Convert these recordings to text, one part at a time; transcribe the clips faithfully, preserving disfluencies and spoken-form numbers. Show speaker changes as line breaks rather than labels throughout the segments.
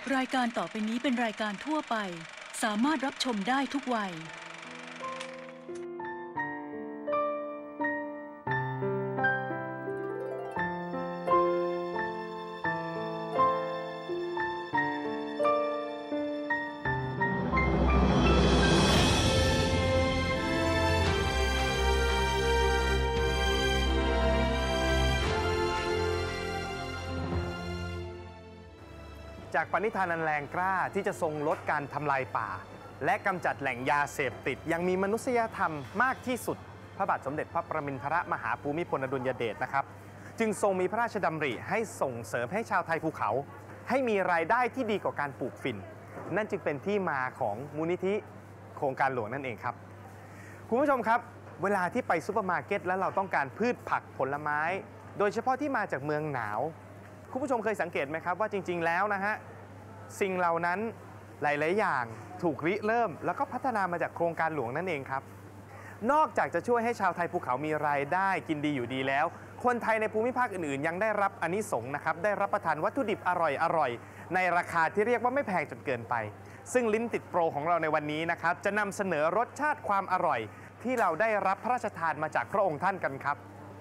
รายการต่อไปนี้เป็นรายการทั่วไปสามารถรับชมได้ทุกวัย
จากปณิธานอันแรงกล้าที่จะทรงลดการทำลายป่าและกำจัดแหล่งยาเสพติดยังมีมนุษยธรรมมากที่สุดพระบาทสมเด็จพระประมินทรมหาภูมิพลอดุลยเดชนะครับจึงทรงมีพระราชดำริให้ส่งเสริมให้ชาวไทยภูเขาให้มีรายได้ที่ดีกว่าการปลูกฝิ่นนั่นจึงเป็นที่มาของมูลนิธิโครงการหลวงนั่นเองครับคุณผู้ชมครับเวลาที่ไปซูเปอร์มาร์เก็ตแล้วเราต้องการพืชผักผลไม้โดยเฉพาะที่มาจากเมืองหนาวคุณผู้ชมเคยสังเกตไหมครับว่าจริงๆแล้วนะฮะสิ่งเหล่านั้นหลายๆอย่างถูกริเริ่มแล้วก็พัฒนามาจากโครงการหลวงนั่นเองครับนอกจากจะช่วยให้ชาวไทยภูเขามีรายได้กินดีอยู่ดีแล้วคนไทยในภูมิภาคอื่นๆยังได้รับอานิสงส์นะครับได้รับประทานวัตถุดิบอร่อยๆในราคาที่เรียกว่าไม่แพงจนเกินไปซึ่งลิ้นติดโปรของเราในวันนี้นะครับจะนำเสนอรสชาติความอร่อยที่เราได้รับพระราชทานมาจากพระองค์ท่านกันครับ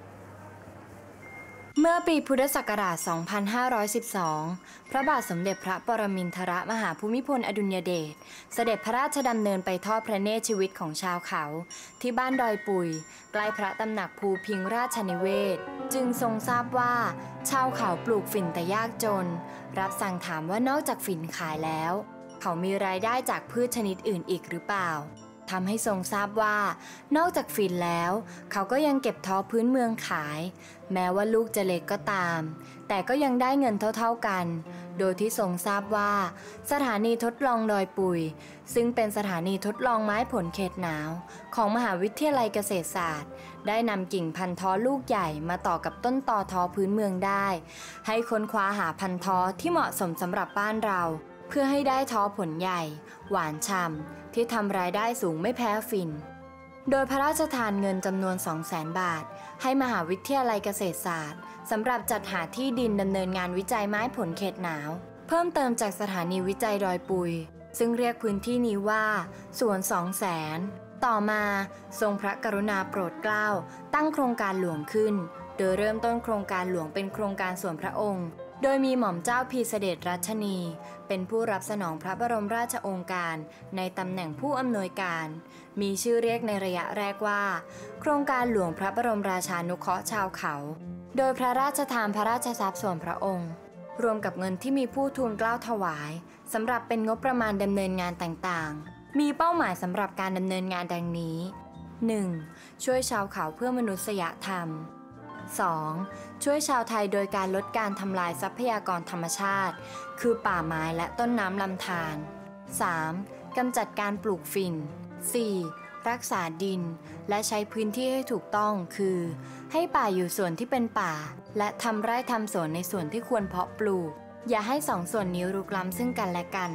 เมื่อปีพุทธศักราช สองพันห้าร้อยสิบสอง พระบาทสมเด็จพระปรมินทรมหาภูมิพลอดุลยเดชเสด็จพระราชดำเนินไปทอดพระเนตรชีวิตของชาวเขาที่บ้านดอยปุยใกล้พระตำหนักภูพิงราชนิเวศจึงทรงทราบว่าชาวเขาปลูกฝิ่นแต่ยากจนรับสั่งถามว่านอกจากฝิ่นขายแล้วเขามีรายได้จากพืชชนิดอื่นอีกหรือเปล่าทำให้ทรงทราบว่านอกจากฝิ่นแล้วเขาก็ยังเก็บท้อพื้นเมืองขายแม้ว่าลูกจะเล็กก็ตามแต่ก็ยังได้เงินเท่าๆกันโดยที่ทรงทราบว่าสถานีทดลองดอยปุยซึ่งเป็นสถานีทดลองไม้ผลเขตหนาวของมหาวิทยาลัยเกษตรศาสตร์ได้นำกิ่งพันธุ์ท้อลูกใหญ่มาต่อกับต้นตอท้อพื้นเมืองได้ให้ค้นคว้าหาพันธุ์ท้อที่เหมาะสมสำหรับบ้านเราเพื่อให้ได้ท้อผลใหญ่หวานฉ่ำที่ทำรายได้สูงไม่แพ้ฝิ่นโดยพระราชทานเงินจำนวน สองแสน บาทให้มหาวิทยาลัยเกษตรศาสตร์สำหรับจัดหาที่ดินดำเนินงานวิจัยไม้ผลเขตหนาวเพิ่มเติมจากสถานีวิจัยดอยปุยซึ่งเรียกพื้นที่นี้ว่าสวนสองแสนต่อมาทรงพระกรุณาโปรดเกล้าตั้งโครงการหลวงขึ้นโดยเริ่มต้นโครงการหลวงเป็นโครงการส่วนพระองค์โดยมีหม่อมเจ้าพีเสด็จรัชนีเป็นผู้รับสนองพระบรมราชโองการในตำแหน่งผู้อำนวยการมีชื่อเรียกในระยะแรกว่าโครงการหลวงพระบรมราชานุเคราะห์ชาวเขาโดยพระราชทานพระราชทรัพย์ส่วนพระองค์รวมกับเงินที่มีผู้ทูลเกล้าถวายสำหรับเป็นงบประมาณดำเนินงานต่างๆมีเป้าหมายสำหรับการดำเนินงานดังนี้ หนึ่ง. ช่วยชาวเขาเพื่อมนุษยธรรมสอง. ช่วยชาวไทยโดยการลดการทำลายทรัพยากรธรรมชาติคือป่าไม้และต้นน้ำลำธาร สาม. กำจัดการปลูกฝิ่น สี่. รักษาดินและใช้พื้นที่ให้ถูกต้องคือให้ป่าอยู่ส่วนที่เป็นป่าและทำไร่ทำสวนในส่วนที่ควรเพาะปลูกอย่าให้สองส่วนนี้รุกล้ำซึ่งกันและกัน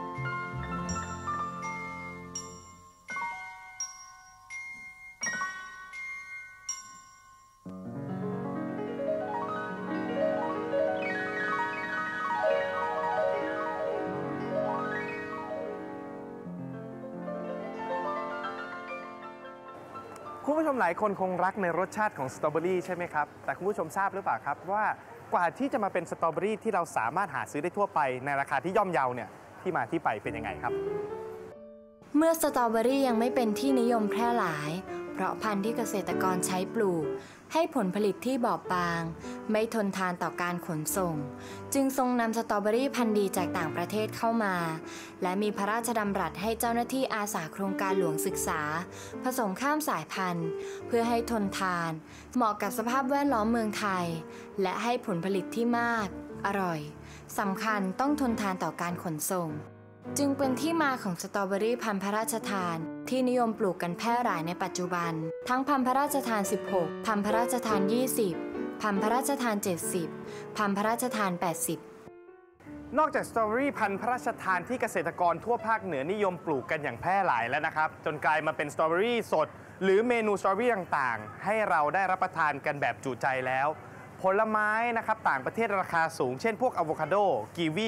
คุณผู้ชมหลายคนคงรักในรสชาติของสตรอเบอรี่ใช่ไหมครับแต่คุณผู้ชมทราบหรือเปล่าครับว่ากว่าที่จะมาเป็นสตรอเบอรี่ที่เราสามารถหาซื้อได้ทั่วไปในราคาที่ย่อมเยาเนี่ยที่มาที่ไปเป็นยังไงครับ
เมื่อสตรอเบอรี่ยังไม่เป็นที่นิยมแพร่หลายเพราะพันธุ์ที่เกษตรกรใช้ปลูกให้ผลผลิตที่บอบบางไม่ทนทานต่อการขนส่งจึงทรงนำสตรอเบอรี่พันธุ์ดีจากต่างประเทศเข้ามาและมีพระราชดำรัสให้เจ้าหน้าที่อาสาโครงการหลวงศึกษาผสมข้ามสายพันธุ์เพื่อให้ทนทานเหมาะกับสภาพแวดล้อมเมืองไทยและให้ผลผลิตที่มากอร่อยสำคัญต้องทนทานต่อการขนส่งจึงเป็นที่มาของสตรอเบอรี่พันธุ์พระราชทานที่นิยมปลูกกันแพร่หลายในปัจจุบันทั้งพันธุ์พระราชทานสิบหกพันธุ์พระราชทานยี่สิบพันธุ์พระราชทานเจ็ดสิบพันธุ์พระราชทานแปดสิบ
นอกจากสตรอเบอรี่พันธุ์พระราชทานที่เกษตรกรทั่วภาคเหนือนิยมปลูกกันอย่างแพร่หลายแล้วนะครับจนกลายมาเป็นสตรอเบอรี่สดหรือเมนูสตรอเบอรี่ต่างๆให้เราได้รับประทานกันแบบจุใจแล้วผลไม้นะครับต่างประเทศราคาสูงเช่นพวกอะโวคาโดกีวี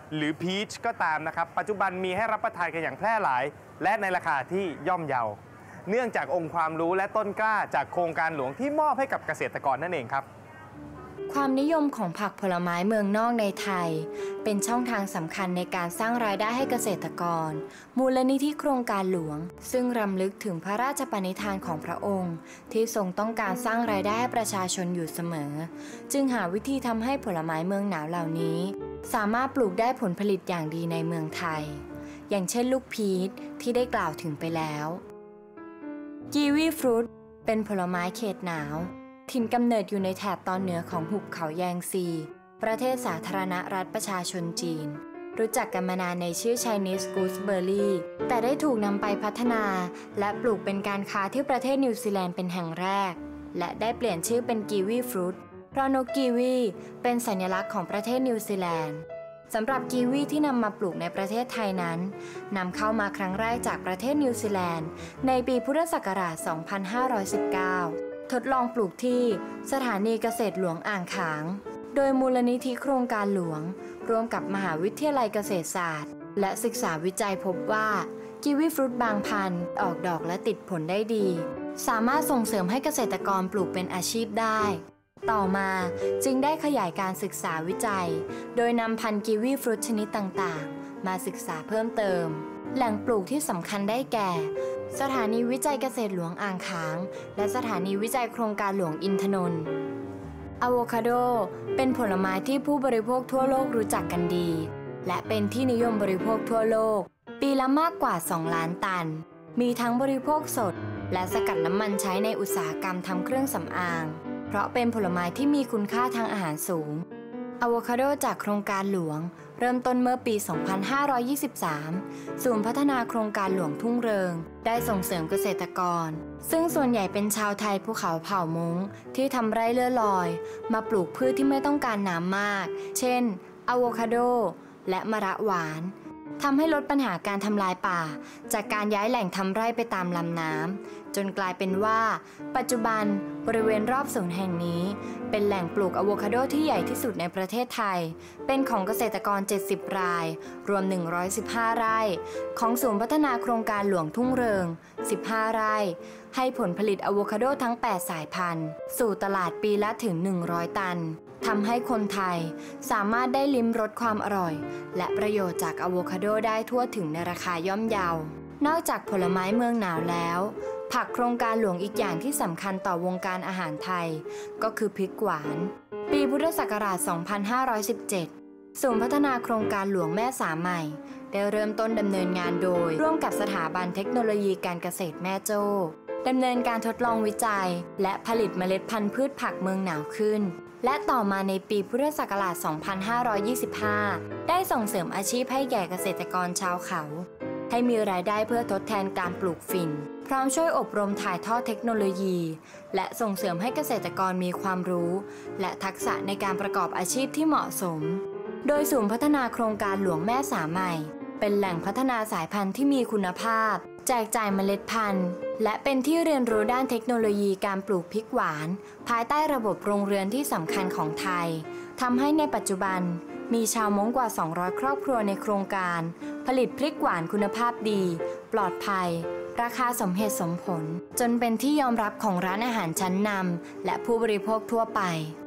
หรือพีชก็ตามนะครับปัจจุบันมีให้รับประทานกันอย่างแพร่หลายและในราคาที่ย่อมเยาเนื่องจากองค์ความรู้และต้นกล้าจากโครงการหลวงที่มอบให้กับเกษตรกรนั่นเองครับ
ความนิยมของผักผลไม้เมืองนอกในไทยเป็นช่องทางสำคัญในการสร้างรายได้ให้เกษตรกรมูลนิธิโครงการหลวงซึ่งรำลึกถึงพระราชปณิธานของพระองค์ที่ทรงต้องการสร้างรายได้ให้ประชาชนอยู่เสมอจึงหาวิธีทำให้ผลไม้เมืองหนาวเหล่านี้สามารถปลูกได้ผลผลิตอย่างดีในเมืองไทยอย่างเช่นลูกพีชที่ได้กล่าวถึงไปแล้วกีวีฟรุตเป็นผลไม้เขตหนาวถิ่นกำเนิดอยู่ในแถบตอนเหนือของหุบเขาแยงซีประเทศสาธารณรัฐประชาชนจีนรู้จักกันมานานในชื่อ Chinese Gooseberry แต่ได้ถูกนำไปพัฒนาและปลูกเป็นการค้าที่ประเทศนิวซีแลนด์เป็นแห่งแรกและได้เปลี่ยนชื่อเป็นกีวีฟรุตเพราะนกกีวีเป็นสัญลักษณ์ของประเทศนิวซีแลนด์สำหรับกีวีที่นำมาปลูกในประเทศไทยนั้นนำเข้ามาครั้งแรกจากประเทศนิวซีแลนด์ในปีพุทธศักราช สองพันห้าร้อยสิบเก้าทดลองปลูกที่สถานีเกษตรหลวงอ่างขางโดยมูลนิธิโครงการหลวงร่วมกับมหาวิทยาลัยเกษตรศาสตร์และศึกษาวิจัยพบว่ากีวีฟรุตบางพันธุ์ออกดอกและติดผลได้ดีสามารถส่งเสริมให้เกษตรกรปลูกเป็นอาชีพได้ต่อมาจึงได้ขยายการศึกษาวิจัยโดยนำพันธุ์กีวีฟรุตชนิดต่างๆมาศึกษาเพิ่มเติมแหล่งปลูกที่สำคัญได้แก่สถานีวิจัยเกษตรหลวงอ่างขางและสถานีวิจัยโครงการหลวงอินทนนท์อะโวคาโดเป็นผลไม้ที่ผู้บริโภคทั่วโลกรู้จักกันดีและเป็นที่นิยมบริโภคทั่วโลกปีละมากกว่าสองล้านตันมีทั้งบริโภคสดและสกัดน้ำมันใช้ในอุตสาหกรรมทำเครื่องสำอางเพราะเป็นผลไม้ที่มีคุณค่าทางอาหารสูงอะโวคาโดจากโครงการหลวงเริ่มต้นเมื่อปี สองพันห้าร้อยยี่สิบสาม ศูนย์พัฒนาโครงการหลวงทุ่งเริงได้ส่งเสริมเกษตรกรซึ่งส่วนใหญ่เป็นชาวไทยภูเขาเผ่ามงที่ทำไร่เลื่อลอยมาปลูกพืชที่ไม่ต้องการน้ำมากเช่นอะโวคาโดและมะระหวานทำให้ลดปัญหาการทำลายป่าจากการย้ายแหล่งทำไร่ไปตามลำน้ำจนกลายเป็นว่าปัจจุบันบริเวณรอบศูนย์แห่งนี้เป็นแหล่งปลูกอะโวคาโดที่ใหญ่ที่สุดในประเทศไทยเป็นของเกษตรกรเจ็ดสิบรายรวมหนึ่งร้อยสิบห้าไร่ของศูนย์พัฒนาโครงการหลวงทุ่งเริงสิบห้าไร่ให้ผลผลิตอะโวคาโดทั้งแปดสายพันธุ์สู่ตลาดปีละถึงหนึ่งร้อยตันทำให้คนไทยสามารถได้ลิ้มรสความอร่อยและประโยชน์จากอะโวคาโดได้ทั่วถึงในราคาย่อมเยา นอกจากผลไม้เมืองหนาวแล้วผักโครงการหลวงอีกอย่างที่สำคัญต่อวงการอาหารไทยก็คือพริกหวานปีพุทธศักราช สองพันห้าร้อยสิบเจ็ด ศูนย์พัฒนาโครงการหลวงแม่สาใหม่ได้เริ่มต้นดำเนินงานโดยร่วมกับสถาบันเทคโนโลยีการเกษตรแม่โจ้ดำเนินการทดลองวิจัยและผลิตเมล็ดพันธุ์พืชผักเมืองหนาวขึ้นและต่อมาในปีพุทธศักราช สองพันห้าร้อยยี่สิบห้า ได้ส่งเสริมอาชีพให้แก่เกษตรกรชาวเขาให้มีรายได้เพื่อทดแทนการปลูกฝิ่นพร้อมช่วยอบรมถ่ายทอดเทคโนโลยีและส่งเสริมให้เกษตรกรมีความรู้และทักษะในการประกอบอาชีพที่เหมาะสมโดยศูนย์พัฒนาโครงการหลวงแม่สาใหม่เป็นแหล่งพัฒนาสายพันธุ์ที่มีคุณภาพแจกจ่ายเมล็ดพันธุ์และเป็นที่เรียนรู้ด้านเทคโนโลยีการปลูกพริกหวานภายใต้ระบบโรงเรือนที่สำคัญของไทยทำให้ในปัจจุบันมีชาวม้งกว่าสองร้อยครอบครัวในโครงการผลิตพริกหวานคุณภาพดีปลอดภัยราคาสมเหตุสมผลจนเป็นที่ยอมรับของร้านอาหารชั้นนำและผู้บริโภคทั่วไป